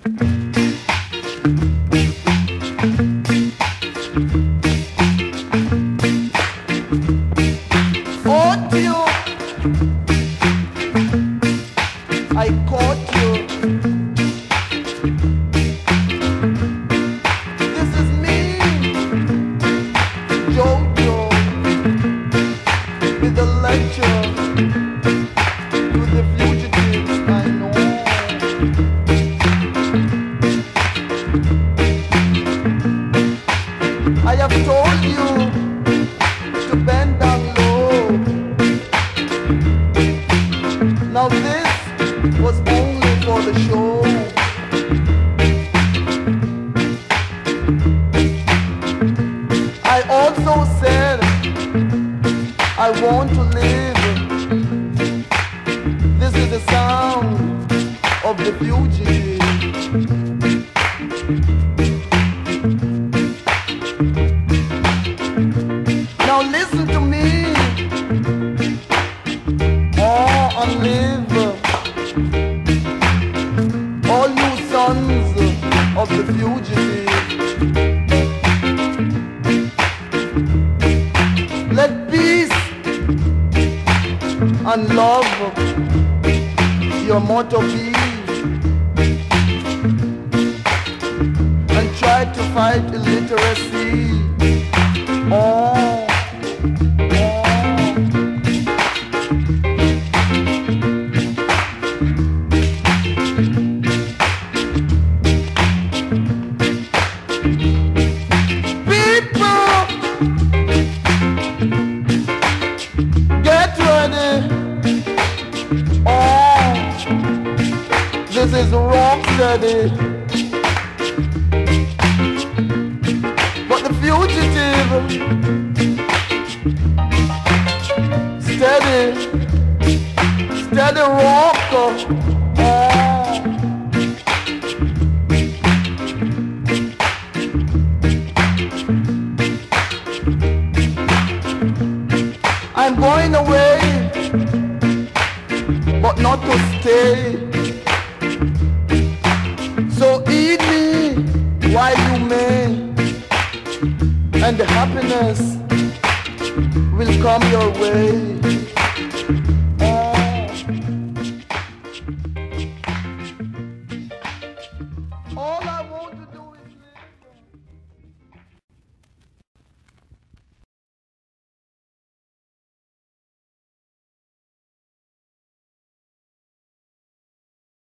Caught you, I caught you. This is me, Jojo, with a lecture to the fugitives I know. I have told you to bend down low. Now this was only for the show. I also said I want to live. This is the sound of the fugitive. Now listen to me, and live, all you sons of the fugitive. Let peace and love your motto be, and try to fight illiteracy. This is rock steady, but the fugitive steady, steady rocker. I'm going away, but not to stay. So eat me while you may, and the happiness will come your way.